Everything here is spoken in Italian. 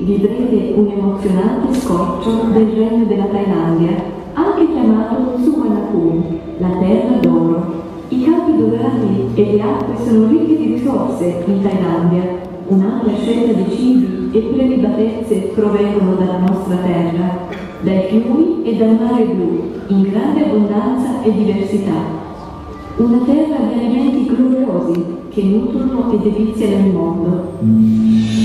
vivrete un emozionante scorcio del regno della Thailandia, anche chiamato Suvarnabhumi, la terra d'oro. I campi dorati e le acque sono ricche di risorse in Thailandia. Un'ampia scelta di cibi e prelibatezze provengono dalla nostra terra, dai fiumi e dal mare blu, in grande abbondanza e diversità. Una terra di alimenti gloriosi che nutrono e deliziano il mondo.